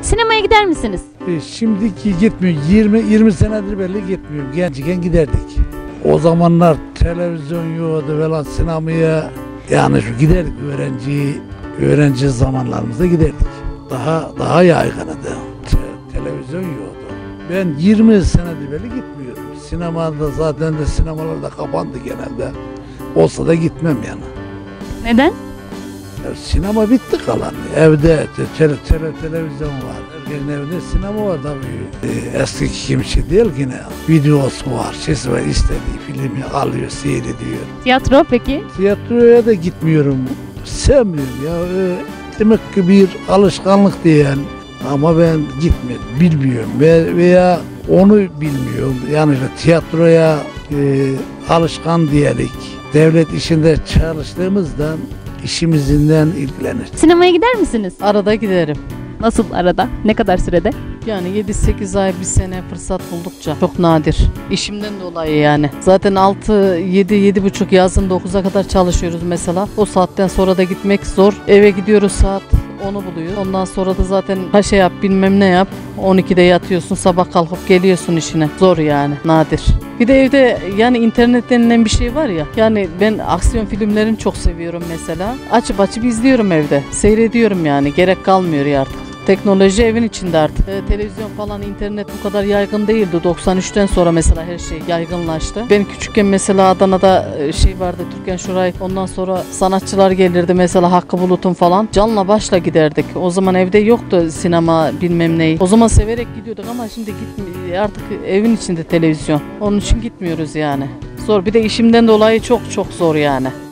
Sinemaya gider misiniz? Şimdiki gitmiyor. 20 senedir belli gitmiyorum. Gençken giderdik. O zamanlar televizyon yoktu falan sinemaya yani şu giderdik öğrenci zamanlarımızda giderdik. Daha yaygındı. Televizyon yoktu. Ben 20 senedir belli gitmiyordum. Sinemada zaten de sinemalar da kapandı genelde. Olsa da gitmem yani. Neden? Ya sinema bitti kalan. Evde televizyon var. Herkesin evinde sinema var tabii. Eski kimse değil yine. Videosu var, sesi var, istediği filmi alıyor, seyrediyor. Tiyatro peki? Tiyatroya da gitmiyorum. Sevmiyorum ya. Demek ki bir alışkanlık değil. Ama ben gitmiyorum, bilmiyorum veya onu bilmiyorum. Yani işte tiyatroya alışkan diyerek devlet işinde çalıştığımızdan işimizden ilgilenir. Sinemaya gider misiniz? Arada giderim. Nasıl arada? Ne kadar sürede? Yani 7-8 ay, bir sene fırsat buldukça. Çok nadir. İşimden dolayı yani. Zaten 6-7-7.30 yazın 9'a kadar çalışıyoruz mesela. O saatten sonra da gitmek zor. Eve gidiyoruz saat 10'u buluyor. Ondan sonra da zaten paşa yap bilmem ne yap. 12'de yatıyorsun, sabah kalkıp geliyorsun işine. Zor yani, nadir. Bir de evde yani internet denilen bir şey var ya. Yani ben aksiyon filmlerini çok seviyorum mesela. Açıp izliyorum evde. Seyrediyorum yani. Gerek kalmıyor ya artık. Teknoloji evin içinde artık. Televizyon falan, internet bu kadar yaygın değildi. 93'ten sonra mesela her şey yaygınlaştı. Ben küçükken mesela Adana'da şey vardı, Türkan Şoray. Ondan sonra sanatçılar gelirdi mesela, Hakkı Bulut'un falan. Canla başla giderdik. O zaman evde yoktu sinema bilmem neyi. O zaman severek gidiyorduk ama şimdi artık evin içinde televizyon. Onun için gitmiyoruz yani. Zor. Bir de işimden dolayı çok zor yani.